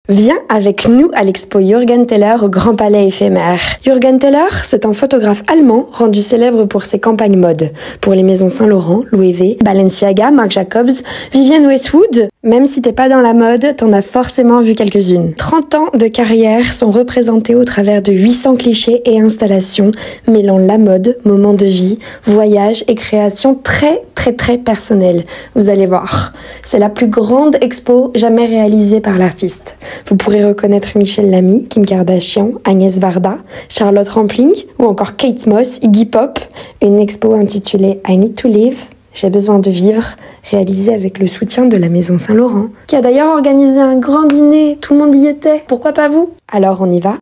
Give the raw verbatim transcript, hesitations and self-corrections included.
Viens avec nous à l'expo Jürgen Teller au Grand Palais éphémère. Jürgen Teller, c'est un photographe allemand rendu célèbre pour ses campagnes mode. Pour les maisons Saint-Laurent, Louis V, Balenciaga, Marc Jacobs, Vivienne Westwood. Même si t'es pas dans la mode, t'en as forcément vu quelques-unes. trente ans de carrière sont représentés au travers de huit cents clichés et installations mêlant la mode, moments de vie, voyages et créations très très très personnelles. Vous allez voir, c'est la plus grande expo jamais réalisée par l'artiste. Vous pourrez reconnaître Michel Lamy, Kim Kardashian, Agnès Varda, Charlotte Rampling ou encore Kate Moss, Iggy Pop. Une expo intitulée I Need to Live, j'ai besoin de vivre, réalisée avec le soutien de la Maison Saint-Laurent, qui a d'ailleurs organisé un grand dîner, tout le monde y était. Pourquoi pas vous? Alors on y va?